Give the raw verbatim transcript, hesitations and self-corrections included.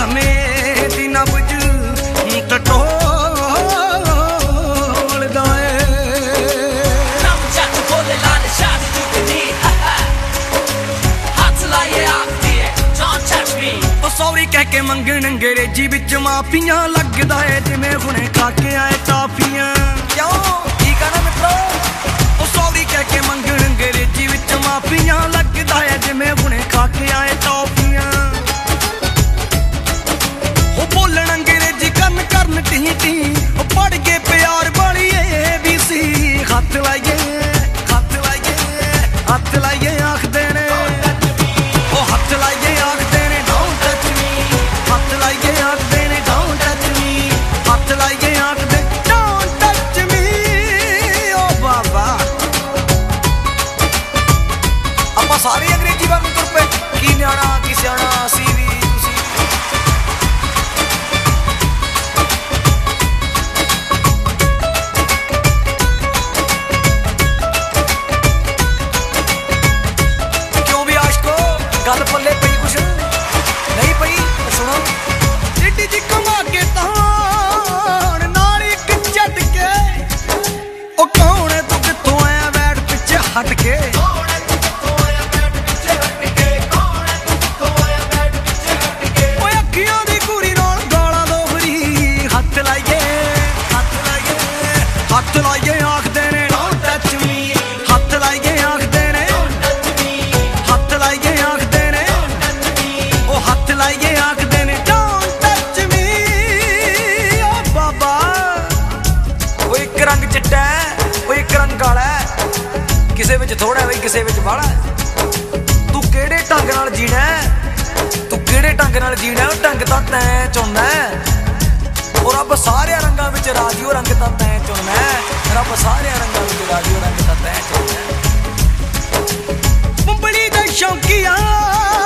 खाने दी नबज टटोलदा है। I'm just pulling on the shots you can need. Hot like it out there, don't touch me. ओ sorry कह के मंगण अंग्रेजी विच माफियां लगदा है जिवें हुणे खा के आए टॉफियां। क्यों ठीक है ना मित्रो? ओ सॉरी कह के मंगण अंग्रेजी विच माफियां लगदा है जिवें हुणे खा के आए टॉफियां। ओ बोलन अंग्रेजी करन करन टी टी ओ पढ़ के प्यार वाली ए बी सी। हथ लाइए हथ लाइए हथ लाइए आखदे ने ओ हथ लाइए आखदे ने डोंट टच मी। हथ लाइए आखदे ने डोंट टच मी। हथ लाइए आखदे डोंट टच मी। ओ बाबा ਆਪਾਂ ਸਾਰੇ ਅੰਗਰੇਜ਼ੀ ਵਾਂਗ ਤੁਰ ਪਏ ਕੀ ਨਿਆਣਾ ਕੀ ਸਿਆਣਾ ਅਸੀਂ ਵੀ ਤੁਸੀਂ ਕਿਉਂ ਵੀ ਆਸ਼ਕੋ ਗੱਲ ਪੱਲੇ ਪਈ ਕੁਛ ਨਹੀਂ ਪਈ ਸੁਣੋ ਜਿੱਡੀ ਜੀ ਕਮਾ ਕੇ ਤਾਂ ਨਾਲ ਇੱਕ ਝਟਕੇ ਉਹ ਕੌਣ ਹੈ ਤੂੰ ਕਿੱਥੋਂ ਆਇਆ ਬੈਠ ਪਿੱਛੇ ਹਟ ਕੇ। हथ लाइए आखदे ने डोंट टच मी। हथ लाइए आखदे ने हथ लाइए आखदे ने ओ हथ लाइए आखदे ने डोंट टच मी। ओ बाबा ओ एक रंग चिट्टा है ओ एक रंग काला है किसे विच थोड़ा है बई किसे विच बाहला है। तू किहड़े ढंग नाल जीना है तू किहड़े ढंग नाल जीना है ओ ढंग तां तैं चुनना है। और रब सारे रंगां विच राजी ओ रंग तां तैं चुनना है। रब सारे रंगां विच राजी ओ रंग तां तैं चुनना है। मुंबड़ी दा शौकीया